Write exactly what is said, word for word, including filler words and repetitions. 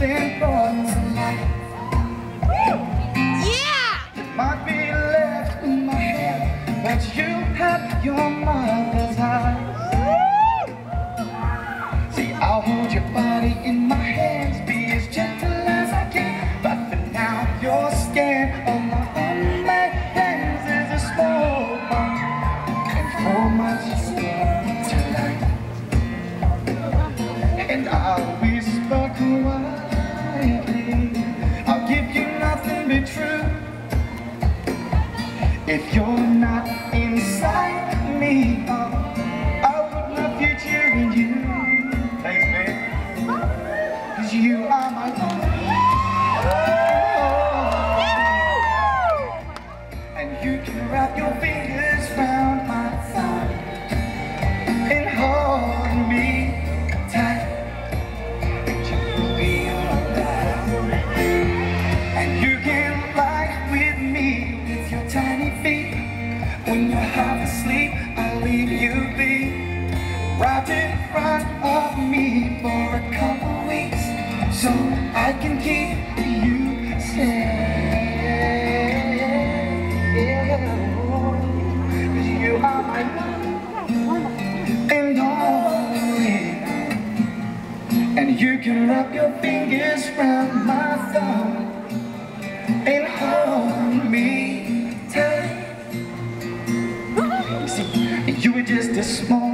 something brought to life. Yeah! It might be left in my head, but you have your mother's eyes. See, I'll hold your body in my hands, be as gentle as I can. But for now, you're scared of my homemade hands. There's a small bump and so much storm tonight. And I'll whisper quietly, I'll give you nothing but truth. If you're not inside me, oh, I would love you cheering you. Thanks, babe. Cause you are my home. And you can wrap your fingers round my thumb and hold me tight. And you will be alright. And you can lie with me with your tiny feet. When you're half asleep, I'll leave you be, right in front of me for a couple weeks, so I can keep you safe. Cause you are my one and only. And you can wrap your fingers round my thumb and hold me tight. You see, you were just a small